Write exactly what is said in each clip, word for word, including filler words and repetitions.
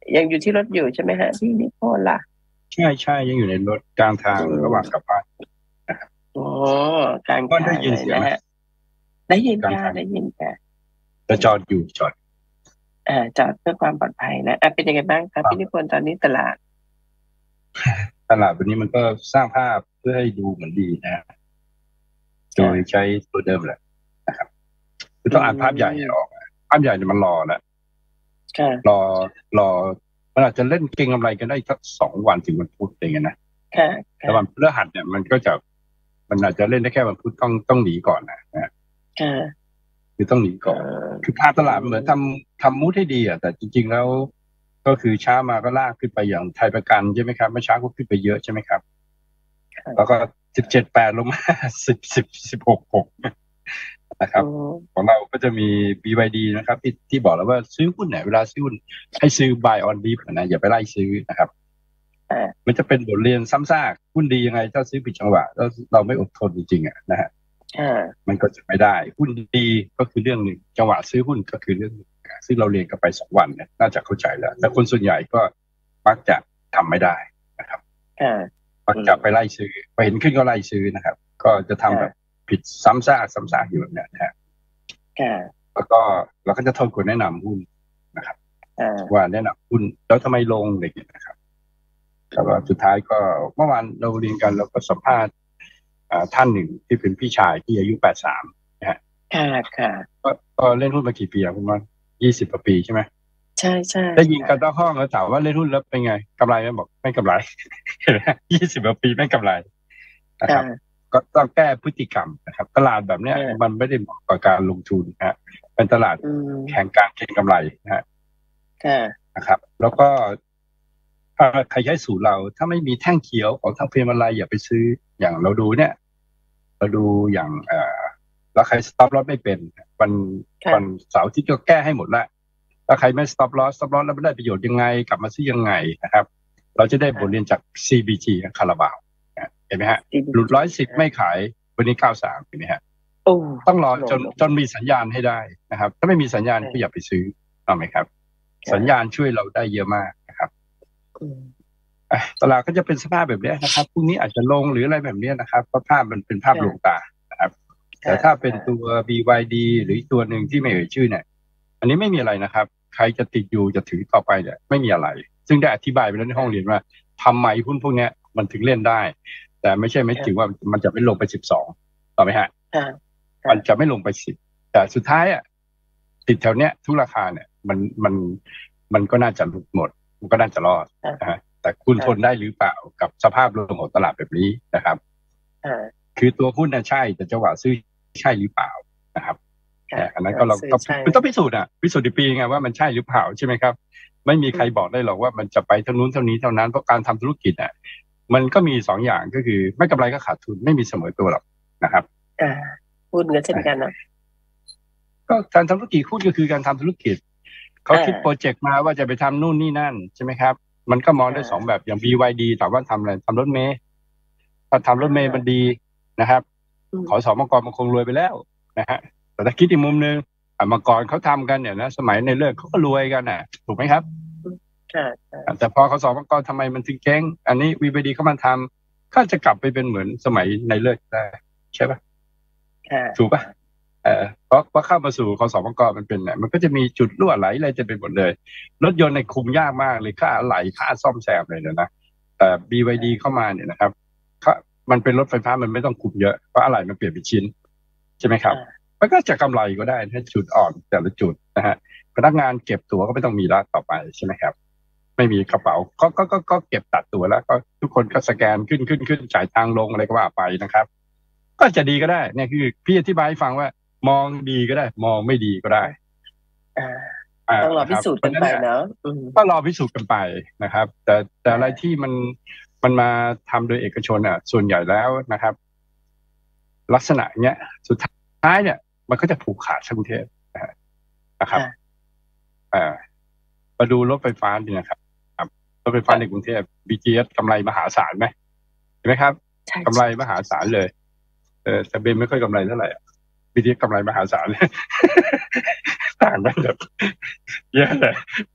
ยังอยู่ที่รถอยู่ใช่ไหมฮะพี่นิพนธ์ล่ะใช่ใช่ยังอยู่ในรถกลางทางระหว่างกลับบ้านนะครับโอ้กลางก็ทางได้ยินเสียงไหมเลยนะฮะได้ยินกลางทางค่ะได้ยินค่ะจะจอดอยู่จอดอ่าจอดเพื่อความปลอดภัยนะอ่ะเป็นยังไงบ้างครับพี่นิพนธ์ตอนนี้ตลาดตลาดวันนี้มันก็สร้างภาพเพื่อให้ดูเหมือนดีนะโดยใช้ตัวเดิมแหละนะครับคือต้องอ่านภาพใหญ่ออกภาพใหญ่เนี่ยมันรอแล้วรอรอมันอาจจะเล่นเก็งกำไรกันได้สักสองวันถึงวันพุธอะไรเงี้ยนะแต่วันพฤหัสเนี่ยมันก็จะมันอาจจะเล่นได้แค่วันพุธต้องต้องหนีก่อนนะนะคือต้องหนีก่อนคือภาพตลาดเหมือนทำทำมูดให้ดีอ่ะแต่จริงๆแล้วก็คือเช้ามาก็ลากขึ้นไปอย่างไทยประกันใช่ไหมครับเมื่อเช้าก็ขึ้นไปเยอะใช่ไหมครับแล้วก็สิบเจ็ดแปดลงมาสิบสิบสิบหกหกนะครับของเราก็จะมี บี วาย ดี นะครับที่ที่บอกแล้วว่าซื้อหุ้นไหนเวลาซื้อหุ้นให้ซื้อ buy on dip นะอย่าไปไล่ซื้อนะครับมันจะเป็นบทเรียนซ้ำซากหุ้นดียังไงถ้าซื้อผิดจังหวะแล้วเราไม่อดทนจริงๆอ่ะนะฮะมันก็จะไม่ได้หุ้นดีก็คือเรื่องหนึ่งจังหวะซื้อหุ้นก็คือเรื่องนึงซึ่งเราเรียนกันไปสองวันเนี่ยน่าจะเข้าใจแล้วแต่คนส่วนใหญ่ก็มักจะทำไม่ได้นะครับมักจะไปไล่ซื้อไปเห็นขึ้นก็ไล่ซื้อนะครับก็จะทำแบบผิดซ้ำซากซ้ำซากอยู่แบบนี้นะฮะแล้วก็เราก็จะทนคนแนะนำหุ้นนะครับว่าแนะนำหุ้นแล้วทำไมลงอะไรอย่างเงี้ยนะครับแล้วก็สุดท้ายก็เมื่อวานเราเรียนกันเราก็สัมภาษณ์ท่านหนึ่งที่เป็นพี่ชายที่อายุแปดสิบสามนะฮะค่ะค่ะก็เล่นหุ้นมากี่ปีอะคุณมันยี่สิบกว่าปีใช่ไหมใช่ใช่ได้ยินกันตั้งห้องแล้วถามว่าเล่นหุ้นแล้วเป็นไงกำไรไหมบอกไม่กำไรยี่สิบกว่าปีไม่กำไรนะครับก็ต้องแก้พฤติกรรมนะครับตลาดแบบเนี้ยมันไม่ได้เหมาะกับการลงทุนนะฮะเป็นตลาดแข่งการเก็งกำไรนะฮะนะครับแล้วก็ถ้าใครใช้สูตรเราถ้าไม่มีแท่งเขียวของทางเพมอะไรอย่าไปซื้ออย่างเราดูเนี่ยเราดูอย่างเอ่อแล้วใคร stop loss ไม่เป็นวันวันเสาร์ที่ก็แก้ให้หมดแล้วแล้วใครไม่ stop loss stop loss แล้วไม่ได้ประโยชน์ยังไงกลับมาซื้อยังไงนะครับเราจะได้บทเรียนจาก ซี บี จี คาราบาวเห็นไหมฮะหลุดร้อยสิบไม่ขายวันนี้เก้าสามเห็นไหมฮะต้องรอจนจนมีสัญญาณให้ได้นะครับถ้าไม่มีสัญญาณก็อย่าไปซื้อถูกไหมครับสัญญาณช่วยเราได้เยอะมากนะครับตลาดก็จะเป็นสภาพแบบนี้นะครับพรุ่งนี้อาจจะลงหรืออะไรแบบนี้นะครับเพราะภาพมันเป็นภาพลวงตานะครับแต่ถ้าเป็นตัว บี วาย ดี หรือตัวหนึ่งที่ไม่เอ่ยชื่อเนี่ยอันนี้ไม่มีอะไรนะครับใครจะติดอยู่จะถือต่อไปเนี่ยไม่มีอะไรซึ่งได้อธิบายไปแล้วในห้องเรียนว่าทำไมหุ้นพวกนี้มันถึงเล่นได้แต่ไม่ใช่ไม่ถึงว่ามันจะไม่ลงไปสิบสองต่อไหมฮะมันจะไม่ลงไปสิบแต่สุดท้ายอ่ะติดแถวเนี้ยทุกราคาเนี่ยมันมันมันก็น่าจะหลุดหมดมันก็น่าจะรอดนะฮะแต่คุณทนได้หรือเปล่ากับสภาพรวมของตลาดแบบนี้นะครับคือตัวหุ้นน่ะใช่แต่จังหวะซื้อใช่หรือเปล่านะครับอันนั้นก็เราต้องต้องพิสูจน์อ่ะพิสูจน์ในปีไงว่ามันใช่หรือเปล่าใช่ไหมครับไม่มีใครบอกได้หรอกว่ามันจะไปเท่านู้นเท่านี้เท่านั้นเพราะการทำธุรกิจอ่ะมันก็มีสองอย่างก็คือไม่กำไรก็ขาดทุนไม่มีเสมอตัวหรอกนะครับอ่าหุ้นก็เช่นกันนะก็การทำธุรกิจหุ้นก็คือการทำธุรกิจเขาคิดโปรเจกต์มาว่าจะไปทำนู่นนี่นั่นใช่ไหมครับมันก็มองได้สองแบบอย่าง บี วาย ดี ถามว่าทำอะไรทำรถเมล์ถ้าทำรถเมล์มันดีนะครับขอสองมังกรมันคงรวยไปแล้วนะฮะแต่ถ้าคิดอีกมุมนึงมังกรเขาทำกันเนี่ยนะสมัยในเลิกเขาก็รวยกันน่ะถูกไหมครับแต่พอเขาสองมังกรทำไมมันถึงเจ๊งอันนี้ บี วาย ดี เขามาทำก็จะกลับไปเป็นเหมือนสมัยในเลิกได้ใช่ปะถูกปะเออเพราะว่าเข้ามาสู่คสมกมันเป็นเนี่ยมันก็จะมีจุดรั่วไหลอะไรจะเป็นหมดเลยรถยนต์ในคุมยากมากเลยค่าอะไหล่ค่าซ่อมแซมเลยนะแต่ บี วาย ดี เข้ามาเนี่ยนะครับมันเป็นรถไฟฟ้ามันไม่ต้องคุมเยอะเพราะอะไหล่มันเปลี่ยนเป็นชิ้นใช่ไหมครับมันก็จะกำไรก็ได้ถ้าจุดอ่อนแต่ละจุดนะฮะพนักงานเก็บตั๋วก็ไม่ต้องมีละต่อไปใช่ไหมครับไม่มีกระเป๋าก็ก็ก็ก็เก็บตัดตั๋วแล้วก็ทุกคนก็สแกนขึ้นขึ้นขึ้นจ่ายตังค์ลงอะไรก็ว่าไปนะครับก็จะดีก็ได้เนี่ยคือพี่อธิบายให้ฟังว่ามองดีก็ได้มองไม่ดีก็ได้ต้องรอพิสูจน์กันไปเนาะก็รอพิสูจน์กันไปนะครับแต่แต่อะไรที่มันมันมาทำโดยเอกชนอ่ะส่วนใหญ่แล้วนะครับลักษณะเนี้ยสุดท้ายเนี่ยมันก็จะผูกขาดกรุงเทพนะครับอ่ามาดูรถไฟฟ้าดีนะครับรถไฟฟ้าในกรุงเทพ บี ที เอส กำไรมหาศาลไหมเห็นไหมครับกำไรมหาศาลเลยเออแต่เบนไม่ค่อยกำไรเท่าไหร่ บี ที เอส กำไรมหาศาลต่างกันแบบเยอะเลยครับ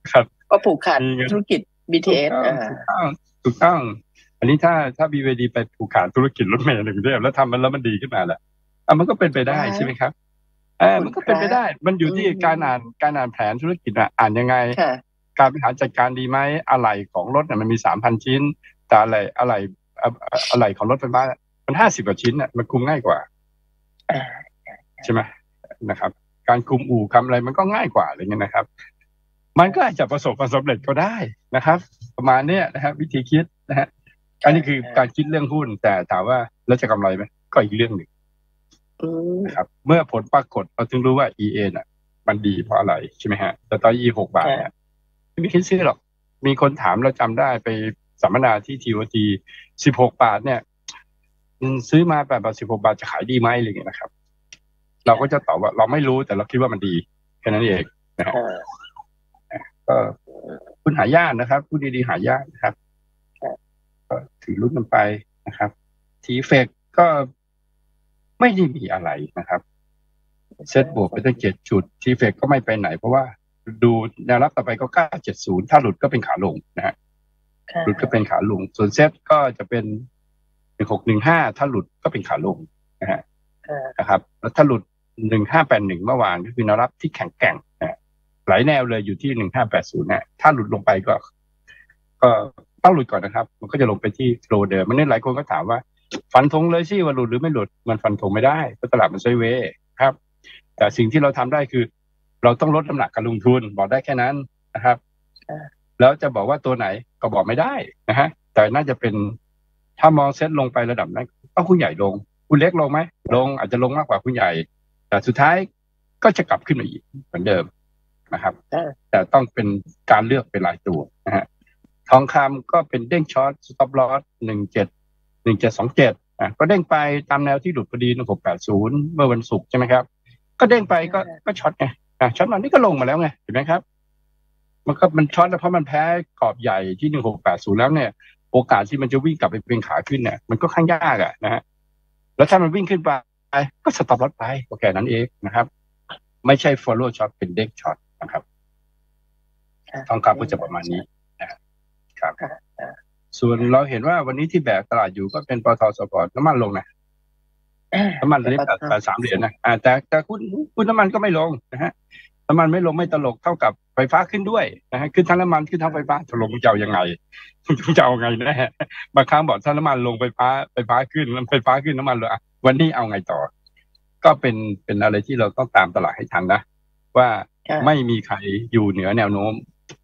ก็ผูกขาดธุรกิจ บี ที เอสถูกต้องถูกต้องอันนี้ถ้าถ้า บี วาย ดี ไปผูกขาดธุรกิจรถเมล์ในกรุงเทพแล้วทำมันแล้วมันดีขึ้นมาแหละอ่ะมันก็เป็นไปได้ใช่ไหมครับเออมันก็เป็นไปได้มันอยู่ที่การอ่านการอ่านแผนธุรกิจอ่ะอ่านยังไงการบริหารจัดการดีไหมอะไรของรถเนี่ยมันมีสามพันชิ้นแต่อะไรอะไรอะไรของรถไฟฟ้ามันห้าสิบกว่าชิ้นอ่ะมันคุมง่ายกว่าใช่ไหมนะครับการคุมอู่คำอะไรมันก็ง่ายกว่าอะไรเงี้ยนะครับมันก็อาจจะประสบความสำเร็จก็ได้นะครับ ประมาณเนี้ยนะครับวิธีคิดนะฮะอันนี้คือการคิดเรื่องหุ้นแต่ถามว่าแล้วจะกำไรไหมก็อีกเรื่องหนึ่งนะครับเมื่อผลปรากฏเราถึงรู้ว่า อี เอ น่ะมันดีเพราะอะไรใช่ไหมฮะแต่ตอน อี หกบาทเนี่ยไม่มีใครซื้อหรอกมีคนถามเราจำได้ไปสัมมนาที่ ที โอ ที สิบหกบาทเนี่ยซื้อมาแปดบาทสิบหกบาทจะขายดีไหมอะไรเงี้ยนะครับเราก็จะตอบว่าเราไม่รู้แต่เราคิดว่ามันดีแค่นั้นเองนะฮะก็คุณหายากนะครับผู้ดีๆหายากนะครับก็ถือรุ่นมันไปนะครับทีเฟกก็ไม่ได้มีอะไรนะครับเซตบวกไปตั้งเจ็ดจุดทีเฟกก็ไม่ไปไหนเพราะว่าดูแนวรับต่อไปก็เก้าเจ็ดศูนย์ถ้าหลุดก็เป็นขาลงนะฮะหลุดก็เป็นขาลงส่วนเซตก็จะเป็นหนึ่งหกหนึ่งห้าถ้าหลุดก็เป็นขาลงนะฮะนะครับแล้วถ้าหลุดหนึ่งห้าแปดหนึ่งเมื่อวานก็คือแนวรับที่แข็งแกร่งนะหลายแนวเลยอยู่ที่หนึ่งห้าแปดศูนย์นะถ้าหลุดลงไปก็ก็ต้องหลุดก่อนนะครับมันก็จะลงไปที่โลเดิมมันนี่หลายคนก็ถามว่าฟันธงเลยสิว่าหลุดหรือไม่หลุดมันฟันธงไม่ได้เพราะตลาดมันไซด์เวย์ครับแต่สิ่งที่เราทำได้คือเราต้องลดน้ำหนักการลงทุนบอกได้แค่นั้นนะครับแล้วจะบอกว่าตัวไหนก็บอกไม่ได้นะฮะแต่น่าจะเป็นถ้ามองเซ็ตลงไประดับนั้นต้องคุณใหญ่ลงคุณเล็กลงไหมลงอาจจะลงมากกว่าคุณใหญ่แต่สุดท้ายก็จะกลับขึ้นมาอีกเหมือนเดิมนะครับแต่ต้องเป็นการเลือกเป็นรายตัวนะฮะทองคำก็เป็นเด้งช็อตสต็อปลอสหนึ่งเจ็ดหนึ่งเจ็ดสองเจ็ดอ่ะก็เด้งไปตามแนวที่หลุดพอดีหนึ่งหกแปดศูนย์เมื่อวันศุกร์ใช่ไหมครับก็เด้งไปก็ก็ช็อตไงอ่ะช็อตมานี่ก็ลงมาแล้วไงเห็นไหมครับมันก็มันช็อตแล้วเพราะมันแพ้กรอบใหญ่ที่หนึ่งหกแปดศูนย์แล้วเนี่ยโอกาสที่มันจะวิ่งกลับไปเป็นขาขึ้นเนี่ยมันก็ค่อนข้างยากอ่ะนะฮะแล้วถ้ามันวิ่งขึ้นไปก็สต็อปลอสไปโอเคนั้นเองนะครับไม่ใช่ follow shot เป็นเด้งช็อตนะครับทองคำก็จะประมาณนี้นะครับส่วนเราเห็นว่าวันนี้ที่แบกตลาดอยู่ก็เป็นปตท.สปอร์ตน้ำมันลงนะน้ำมันตอนนี้แปดสามเหรียญนะอ่าแต่แต่คุณคุณน้ำมันก็ไม่ลงนะฮะน้ำมันไม่ลงไม่ตลกเท่ากับไฟฟ้าขึ้นด้วยนะฮะขึ้นทั้งน้ำมันขึ้นทั้งไฟฟ้าตกลงจะเอายังไงจะเอาไงแน่บางครั้งบอกถ้าน้ำมันลงไฟฟ้าไฟฟ้าขึ้นไฟฟ้าขึ้นน้ำมันเลยอ่ะวันนี้เอาไงต่อก็เป็นเป็นอะไรที่เราต้องตามตลาดให้ทันนะว่าไม่มีใครอยู่เหนือแนวโน้ม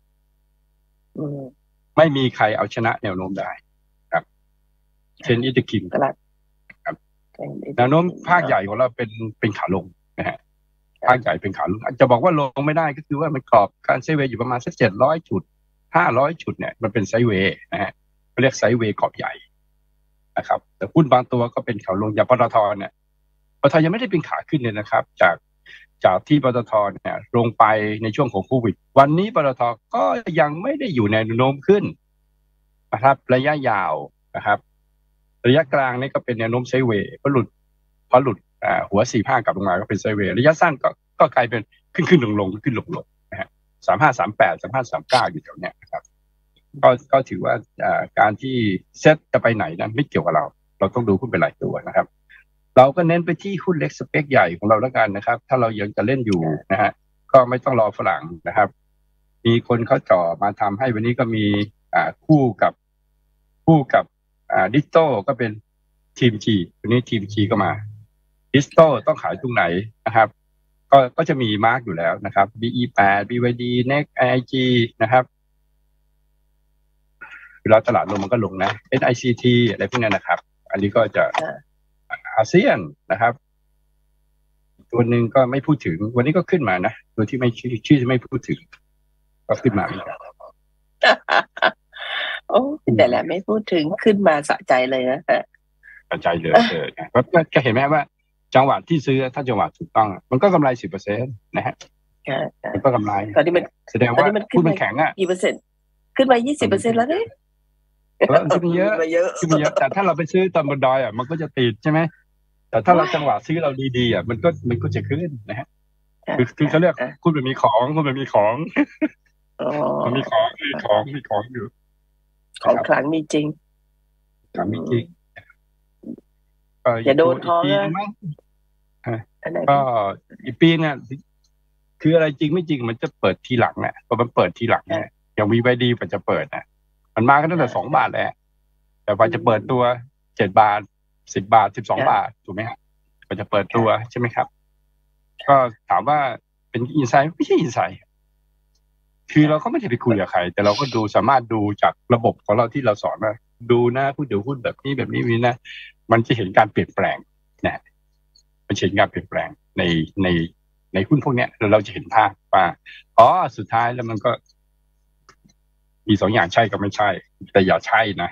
ไม่มีใครเอาชนะแนวโน้มได้ครับเช่นอิตาคิมครับแนวโน้มภาคใหญ่ของเราเป็นเป็นขาลงนะฮะภาคใหญ่เป็นขาลงจะบอกว่าลงไม่ได้ก็คือว่ามันกรอบการไซด์เวย์อยู่ประมาณสักเจ็ดร้อยจุดห้าร้อยจุดเนี่ยมันเป็นไซด์เวย์นะฮะเขาเรียกไซด์เวย์กรอบใหญ่นะครับแต่หุ้นบางตัวก็เป็นขาลงอย่างปตทเนี่ยปตทยังไม่ได้เป็นขาขึ้นเลยนะครับจากจากที่ปตทเนี่ยลงไปในช่วงของโควิดวันนี้ปตทก็ยังไม่ได้อยู่ในแนวโน้มขึ้นนะครับระยะยาวนะครับระยะกลางนี่ก็เป็นแนวโน้มไซด์เวย์พอหลุดพอหลุดอ่าหัวสี่ห้ากลับลงมาก็เป็นไซด์เวย์ระยะสั้นก็ก็กลายเป็นขึ้นขึ้นลงลงขึ้นลงลงนะฮะสามห้าสามแปดสามห้าสามเก้าอยู่แถวเนี้ยนะครับก็ก็ถือว่าอ่าการที่เซ็ตจะไปไหนนั้นไม่เกี่ยวกับเราเราต้องดูหุ้นเป็นรายตัวนะครับเราก็เน้นไปที่หุ้นเล็กสเปคใหญ่ของเราแล้วกันนะครับถ้าเรายังจะเล่นอยู่นะฮะก็ไม่ต้องรอฝรั่งนะครับมีคนเขาจ่อมาทำให้วันนี้ก็มีอ่าคู่กับคู่กับอ่าดิสโต้ก็เป็นทีมจีวันนี้ทีมจีก็มาดิสโต้ต้องขายตรงไหนนะครับก็ก็จะมีมาร์กอยู่แล้วนะครับ บี อี แปด บี วาย ดี เน็กซ์ ไอ ไอ จี นะครับเวลาตลาดลงมันก็ลงนะ เอส ไอ ซี ที อะไรพวกนี้นะครับอันนี้ก็จะอาเซียนนะครับตัวหนึ่งก็ไม่พูดถึงวันนี้ก็ขึ้นมานะตัวที่ไม่ชื่อชื่อไม่พูดถึงก็ขึ้นมาโอ้แต่ละไม่พูดถึงขึ้นมาสะใจเลยนะสะใจเลยเออก็ก็เห็นไหมว่าจังหวะที่ซื้อถ้าจังหวะถูกต้องมันก็กำไรสิบเปอร์เซ็นต์นะฮะมันก็กำไรตอนนี้มันแสดงว่าพูดมันแข็งอ่ะกี่เปอร์เซ็นต์ขึ้นมายี่สิบเปอร์เซ็นต์แล้วเนี่ยขึ้นเยอะขึ้นเยอะแต่ถ้าเราไปซื้อตามบนดอยอ่ะมันก็จะติดใช่ไหมแต่ถ้าเราจังหวะซื้อเราดีๆอ่ะมันก็มันก็จะขึ้นนะฮะคือคือเขาเรียกคุณมันมีของคุณมันมีของอ๋อมันมีของมีของมีของอยู่ของขลังมีจริงถามจริงก็อย่าโดอีกตัวอีกนท้องนะปีนึงมั้งอันไหนก็พี่อีกปีเนี่ยคืออะไรจริงไม่จริงมันจะเปิดทีหลังเนี่ยพอมันเปิดทีหลังเนี่ยอย่างวีไวดีมันจะเปิดนะมันมากันตั้งแต่สองบาทแล้วแต่พอจะเปิดตัวเจ็ดบาทสิบบาทสิบสองบาทถูกไหมครับพอจะเปิดตัวใช่ไหมครับก็ถามว่าเป็นอินไซด์ไม่ใช่อินไซด์คือเราก็ไม่ได้ไปคุยกับใครแต่เราก็ดูสามารถดูจากระบบของเราที่เราสอนว่าดูนะพูดเดี๋ยวพูดแบบนี้แบบนี้นี้นะมันจะเห็นการเปลี่ยนแปลงนะมันเห็นการเปลี่ยนแปลงในในในหุ้นพวกนี้แล้วเราจะเห็นภาพว่าอ๋อสุดท้ายแล้วมันก็มีสองอย่างใช่กับไม่ใช่แต่อย่าใช่นะ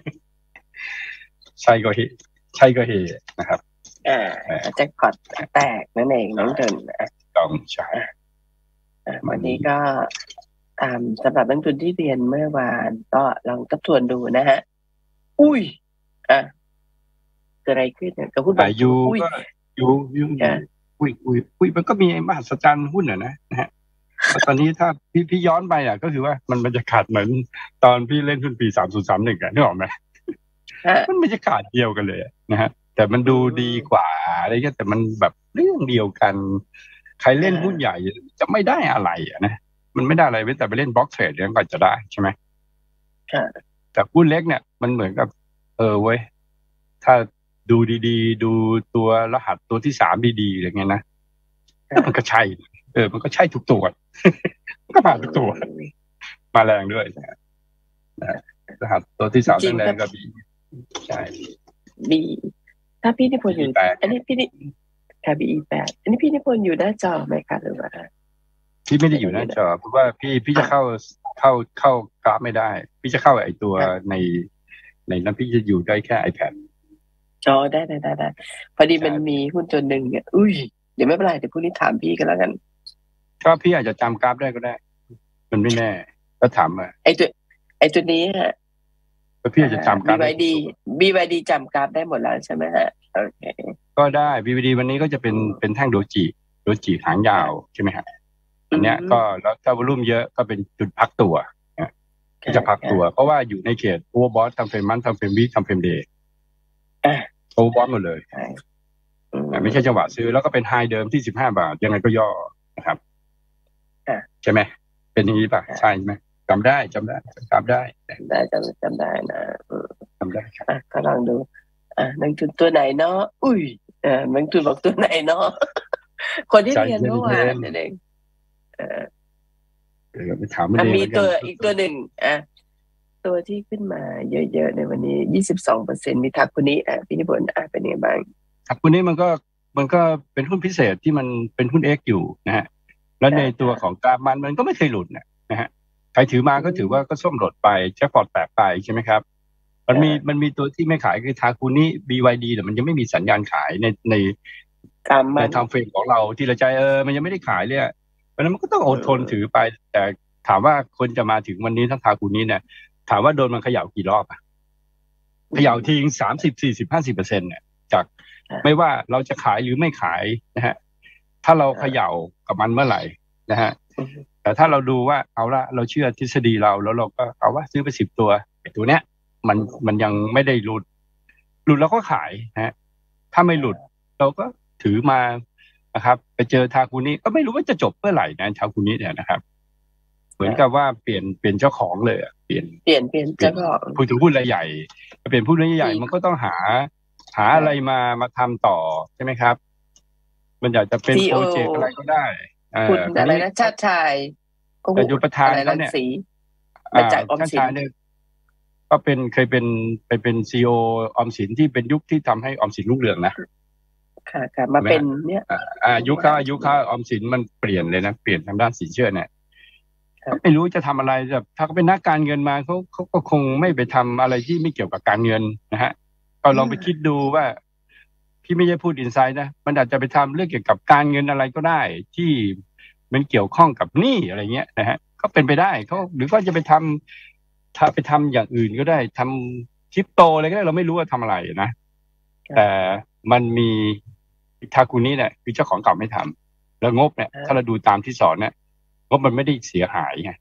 ใช่ก็เฮใช่ก็เฮนะครับอ่าแจ็คพอตแตกนั่นเองน้องเดินต้องใช่วันนี้ก็ตามสำหรับนักทุนที่เรียนเมื่อวานก็ลองทบทวนดูนะฮะอุ้ยอ่ะเกิดอะไรขึ้นกับหุ้นบางยูอุ้ยก็ยูยูอุ้ยอุ้ยอุ้ยมันก็มีมหัศจรรย์หุ้นอ่ะนะนะฮะตอนนี้ถ้าพี่พี่ย้อนไปอ่ะก็คือว่ามันบรรยากาศเหมือนตอนพี่เล่นหุ้นปีสามศูนย์สามหนึ่งอ่ะนึกออกไหมมันบรรยากาศเดียวกันเลยนะฮะแต่มันดูดีกว่าอะไรเงี้ยแต่มันแบบเรื่องเดียวกันใครเล่นหุ้นใหญ่จะไม่ได้อะไรอ่ะนะมันไม่ได้อะไรเว้นแต่ไปเล่นบล็อกเทรดเนี่ยก็จะได้ใช่ไหมแต่หุ้นเล็กเนี่ยมันเหมือนกับเออเว้ยถ้าดูดีๆดูตัวรหัสตัวที่สามดีๆอะไรเงี้ยนะมันก็ใช่เออมันก็ใช่ทุกตัวมันก็มาทุกตัวมาแรงด้วยนะรหัสตัวที่สามแรงก็บีใช่บีถ้าพี่นิพนธ์อยู่อันนี้พี่นิค่ะบีแปดอันนี้พี่นิพนธ์อยู่หน้าจอไหมคะหรือว่าพี่ไม่ได้อยู่หน้าจอเพราะว่าพี่พี่จะเข้าเข้าเข้ากราฟไม่ได้พี่จะเข้าไอตัวในในนั้นพี่จะอยู่ได้แค่ iPad จอได้ได้ได้ได้พอดีมันมีหุ้นตัวหนึ่งเนี่ยอุ้ยเดี๋ยวไม่เป็นไรเดี๋ยวพรุ่งนี้ถามพี่กันแล้วกันก็พี่อาจจะจำกราฟได้ก็ได้มันไม่แน่ก็ถามอ่ะไอตัวไอตัวนี้ฮะก็พี่อาจจะจำกราฟบี วาย ดี บี วาย ดี จำกราฟได้หมดแล้วใช่ไหมฮะโอเคก็ได้ บี วาย ดี วันนี้ก็จะเป็นเป็นแท่งโดจิโดจิหางยาวใช่ไหมฮะอันเนี้ยก็แล้วถ้าวอลุ่มเยอะก็เป็นจุดพักตัวก็จะพักตัวเพราะว่าอยู่ในเขตโอเวอร์บอททำเฟรมมันทำเฟรมวีทำเฟรมเดย์โอเวอร์บอทหมดเลยไม่ใช่จังหวะซื้อแล้วก็เป็นไฮเดิมที่สิบห้าบาทยังไงก็ย่อนะครับใช่ไหมเป็นอย่างนี้ป่ะใช่ไหมจำได้จำได้จำได้ได้จำจำได้นะจำได้ครับก็ลองดูอ่านักทุนตัวไหนเนาะอุ้ยเออนักทุนบอกตัวไหนเนาะคนที่เรียนเมื่อวานนั่นเองเออไปถามมันเองมีตัวอีกตัวหนึ่งอ่ะตัวที่ขึ้นมาเยอะๆในวันนี้ยี่สิบสองเปอร์เซ็นต์มีทักคนนี้อ่ะพี่นิพนธ์อ่ะเป็นยังไงบ้างทักคนนี้มันก็มันก็เป็นหุ้นพิเศษที่มันเป็นหุ้น X อยู่นะฮะแล้วในตัวของกราฟมันมันก็ไม่เคยหลุดนะฮะใครถือมาก็ถือว่าก็ส้มหลดไปแจ็คพอตแตกไปใช่ไหมครับมันมีมันมีตัวที่ไม่ขายคือทาคุนิ บี วาย ดี แต่มันยังไม่มีสัญญาณขายในในในไทม์เฟรมของเราที่เราใจเออมันยังไม่ได้ขายเลยเพราะนั้นมันก็ต้องอดทนถือไปแต่ถามว่าคนจะมาถึงวันนี้ทั้งทาคุนิเนี่ยถามว่าโดนมันเขย่ากี่รอบอะเขย่าทิ้งสามสิบสี่สิบห้าสิบเปอร์เซ็นต์เนี่ยจากไม่ว่าเราจะขายหรือไม่ขายนะฮะถ้าเราเขย่ากับมันเมื่อไหร่นะฮะแต่ถ้าเราดูว่าเอาละเราเชื่อทฤษฎีเราแล้วเราก็เอาว่าซื้อไปสิบตัวตัวเนี้ยมันมันยังไม่ได้หลุดหลุดเราก็ขายนะฮะถ้าไม่หลุดเราก็ถือมานะครับไปเจอทาคุนิก็ไม่รู้ว่าจะจบเมื่อไหร่นะทาคุนิเนี่ยนะครับเหมือนกับว่าเปลี่ยนเปลี่ยนเจ้าของเลยเปลี่ยนเปลี่ยนเปลี่ยนเจ้าของผู้ถือหุ้นรายใหญ่เปลี่ยนผู้ถือหุ้นใหญ่มันก็ต้องหาหาอะไรมามาทำต่อใช่ไหมครับมันอยากจะเป็นโปรเจกต์อะไรก็ได้คุณอะไรนะชาติชายแต่ยุประธานเขาเนี่ยมาจากออมสินเนี่ยก็เป็นเคยเป็นไปเป็นซีอีโอออมสินที่เป็นยุคที่ทำให้ออมสินรุ่งเรืองนะค่ะค่ะมาเป็นเนี่ยอ่ายุคเขาอายุเขาออมสินมันเปลี่ยนเลยนะเปลี่ยนทางด้านสินเชื่อเนี่ยไม่รู้จะทำอะไรแบบถ้าเขาเป็นนักการเงินมาเขาเขาก็คงไม่ไปทำอะไรที่ไม่เกี่ยวกับการเงินนะฮะก็ลองไปคิดดูว่าพี่ไม่ใช่พูดอินไซด์นะมันอาจจะไปทำเรื่องเกี่ยวกับการเงินอะไรก็ได้ที่มันเกี่ยวข้องกับหนี้อะไรเงี้ยนะฮะก็เป็นไปได้เขาหรือก็จะไปทำถ้าไปทำอย่างอื่นก็ได้ทำคริปโตอะไรก็ได้เราไม่รู้ว่าทำอะไรนะแต่มันมีทาคุนิเนี่ยคือเจ้าของเก่าไม่ทำแล้วงบเนี่ยถ้าเราดูตามที่สอนเนี่ยงบมันไม่ได้เสียหายไงงบ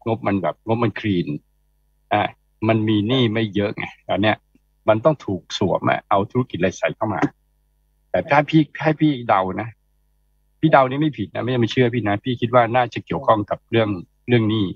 งบมันแบบงบมันคลีนอ่ามันมีหนี้ไม่เยอะไงตอนเนี้ยมันต้องถูกสวมเอาธุรกิจอะไรใส่เข้ามาแต่ถ้าพี่ให้พี่เดานะพี่เดานี่ไม่ผิดนะไม่ไม่เชื่อพี่นะพี่คิดว่าน่าจะเกี่ยวข้องกับเรื่องเรื่องหนี้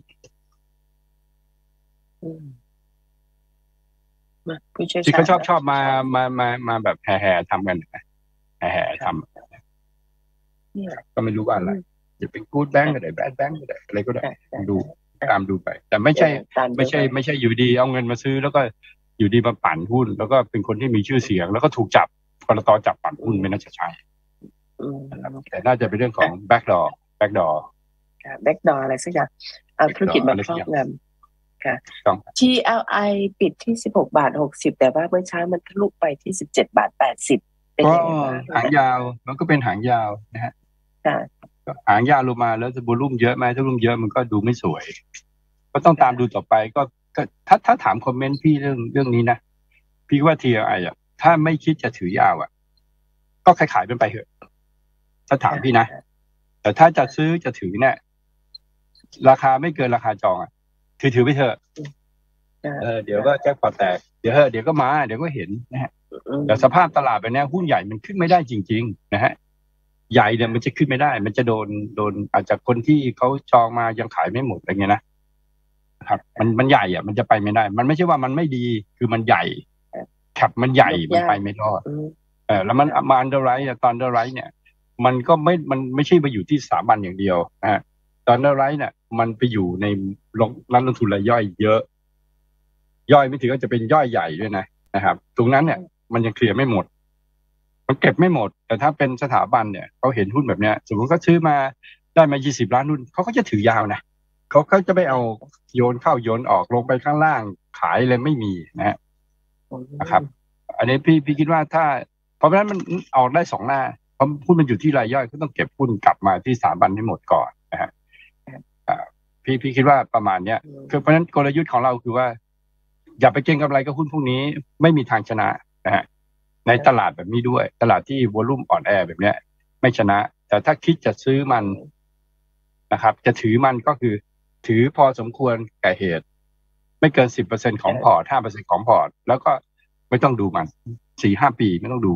ที่เขาชอบชอบมามามามาแบบแห่ๆทำกันแห่ๆทำก็ไม่รู้ว่าอะไรจะเป็นกู๊ดแบงก์ก็ได้แบดแบงก์ก็ได้อะไรก็ได้ดูตามดูไปแต่ไม่ใช่ไม่ใช่ไม่ใช่อยู่ดีเอาเงินมาซื้อแล้วก็อยู่ดีมาปั่นหุ้นแล้วก็เป็นคนที่มีชื่อเสียงแล้วก็ถูกจับกรต.จับปั่นหุ้นไม่น่าจะใช่แต่น่าจะเป็นเรื่องของแบ็กดอร์แบ็กดอร์แบ็กดอร์อะไรสักอย่างเอาธุรกิจมาครอบงำค่ะ ที แอล ไอ ปิดที่สิบหกบาทหกสิบแต่ว่าเมื่อเช้ามันทะลุไปที่สิบเจ็ดบาทแปดสิบเป็นยังไงบ้างหางยาวมันก็เป็นหางยาวนะฮะหางยาวลงมาแล้วจะบูลุ่มเยอะไหมถ้าลุ่มเยอะมันก็ดูไม่สวยก็ต้องตามดูต่อไปก็ถ้าถ้าถามคอมเมนต์พี่เรื่องเรื่องนี้นะพี่ว่า ที แอล ไอ อ่ะถ้าไม่คิดจะถือยาวอ่ะก็ขายขายเป็นไปเถอะถ้าถามพี่นะแต่ถ้าจะซื้อจะถือเนี่ยราคาไม่เกินราคาจองอ่ะถือถือไปเถอะเออเดี๋ยวก็แจ็คพอตแตกเดี๋ยวเดี๋ยวก็มาเดี๋ยวก็เห็นนะฮะแต่สภาพตลาดแบบนี้หุ้นใหญ่มันขึ้นไม่ได้จริงๆนะฮะใหญ่เนี่ยมันจะขึ้นไม่ได้มันจะโดนโดนอาจจะคนที่เขาจองมายังขายไม่หมดอะไรเงี้ยนะครับมันมันใหญ่อ่ะมันจะไปไม่ได้มันไม่ใช่ว่ามันไม่ดีคือมันใหญ่แคปมันใหญ่มันไปไม่รอดเออแล้วมันมาอันเดอร์ไรท์ตอนอันเดอร์ไรท์เนี่ยมันก็ไม่มันไม่ใช่ไปอยู่ที่สถาบันอย่างเดียวนะฮะตอนอันเดอร์ไรท์เนี่ยมันไปอยู่ในร้านลงทุนรายย่อยเยอะย่อยไม่ถึงก็จะเป็นย่อยใหญ่ด้วยนะนะครับตรงนั้นเนี่ยมันยังเคลียร์ไม่หมดมันเก็บไม่หมดแต่ถ้าเป็นสถาบันเนี่ยเขาเห็นหุ้นแบบเนี้ยสมมติเขาซื้อมาได้มายี่สิบล้านหุ้นเขาก็จะถือยาวนะเขาเขาจะไม่เอาโยนเข้าโยนออกลงไปข้างล่างขายเลยไม่มีนะฮะนะครับอันนี้พี่พี่คิดว่าถ้าเพราะฉะนั้นมันออกได้สองหน้าเพราะหุ้นมันอยู่ที่รายย่อยก็ต้องเก็บหุ้นกลับมาที่สถาบันให้หมดก่อนนะฮะพี่พี่คิดว่าประมาณเนี้ยคือเพราะฉะนั้นกลยุทธ์ของเราคือว่าอย่าไปเก็งกำไรกับหุ้นพวกนี้ไม่มีทางชนะนะฮะในตลาดแบบนี้ด้วยตลาดที่วอลุ่มอ่อนแอแบบเนี้ยไม่ชนะแต่ถ้าคิดจะซื้อมันนะครับจะถือมันก็คือถือพอสมควรแก่เหตุไม่เกินสิบเปอร์เซ็นต์ของพอร์ตห้าเปอร์เซ็นต์ของพอร์ตแล้วก็ไม่ต้องดูมันสี่ห้าปีไม่ต้องดู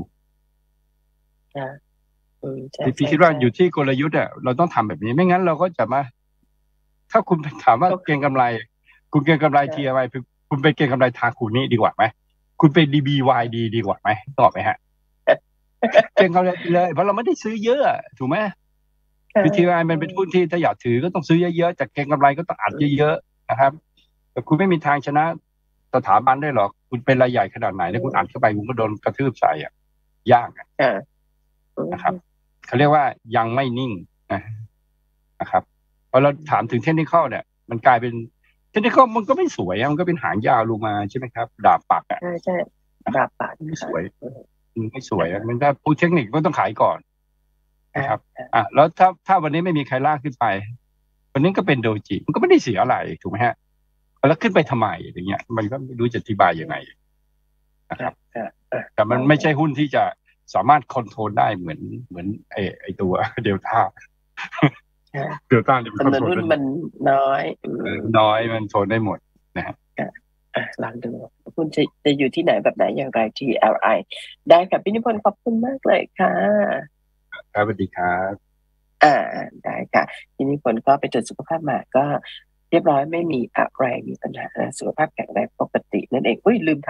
พี่คิดว่าอยู่ที่กลยุทธ์อ่ะเราต้องทำแบบนี้ไม่งั้นเราก็จะมาถ้าคุณถามว่าเก็งกำไรคุณเก็งกำไรทีอะไรคุณไปเก็งกำไรทาคูนี่ดีกว่าไหมคุณไป ดี บี วาย ดี ดีกว่าไหมตอบไหมฮะเก็งกำไรเลยเพราะเราไม่ได้ซื้อเยอะถูกไหมคือทีไอมันเป็นหุ้นที่ถ้าอยากถือก็ต้องซื้อเยอะๆจากเก็งกำไรก็ต้องอัดเยอะๆนะครับแต่คุณไม่มีทางชนะสถาบันได้หรอกคุณเป็นรายใหญ่ขนาดไหนแล้วคุณอัดเข้าไปคุณก็โดนกระทืบใส่อ่ะยากนะครับเขาเรียกว่ายังไม่นิ่งนะครับพอเราถามถึงเทคนิคเนี่ยมันกลายเป็นเทคนิคมันก็ไม่สวยมันก็เป็นหางยาวลงมาใช่ไหมครับดาบปักอ่ะใช่ใช่ดาบปักไม่สวยไม่สวยมันถ้าผู้เทคนิคก็ต้องขายก่อนนะครับอ่ะแล้วถ้าถ้าวันนี้ไม่มีใครลากขึ้นไปวันนี้ก็เป็นโดจิมันก็ไม่ได้เสียอะไรถูกไหมฮะแล้วขึ้นไปทำไมอย่างเงี้ยมันก็ไม่รู้จะอธิบายยังไงนะครับแต่มันไม่ใช่หุ้นที่จะสามารถคอนโทรลได้เหมือนเหมือนไอไอตัวเดลต้าเดลต้าเนี่ยมันหุ้นมันน้อยน้อยมันโทนได้หมดนะฮะลองดูคุณจะจะอยู่ที่ไหนแบบไหนอย่างไร ที แอล ไอ ได้ค่ะพี่นิพนธ์ขอบคุณมากเลยค่ะครับสวัสดีครับอ่าได้ค่ะพี่นิพนธ์ก็ไปตรวจสุขภาพมาก็เรียบร้อยไม่มีอะไรมีปัญหาสุขภาพแข็งแรงปกตินั่นเองอุ้ยลืม